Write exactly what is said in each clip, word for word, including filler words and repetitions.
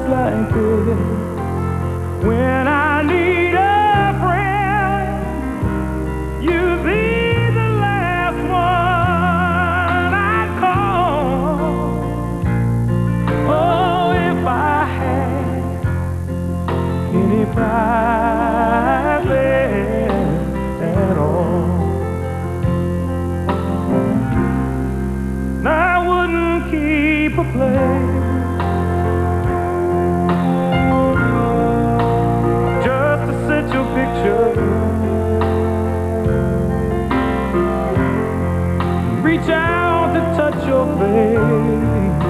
like this. When I need a friend, you'd be the last one I'd call. Oh, if I had any pride left at all, I wouldn't keep a place just to set your picture, reach out to touch your face,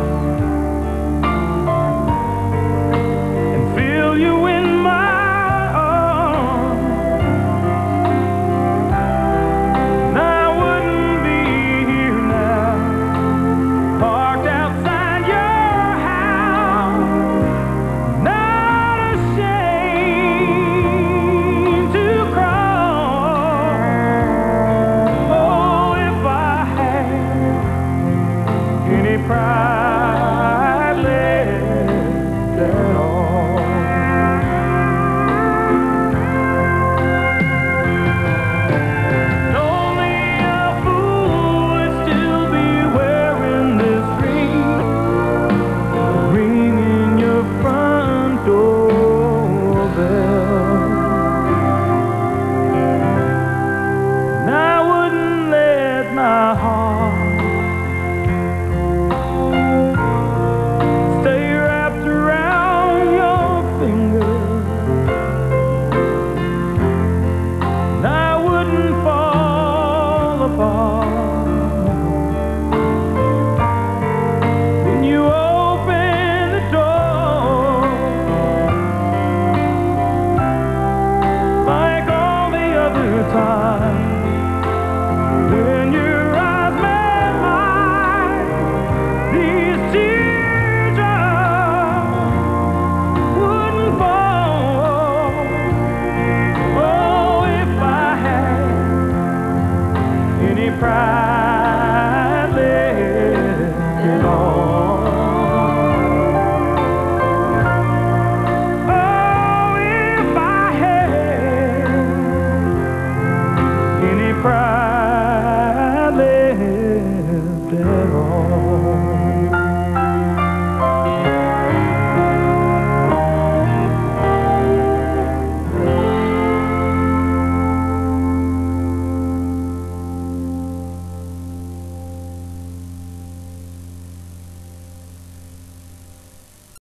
and feel you in my arms. And I wouldn't be here now, parked outside your house, not ashamed to crawl. Oh, if I had any pride left at all. Only a fool would still be wearing this ring, ringing your front doorbell. And I wouldn't let my heart stay wrapped around your finger. And I wouldn't fall apart when you open the door, like all the other times. When your eyes met mine, these teardrops wouldn't fall. Oh, if I had any pride left at all. Oh, if I had any pride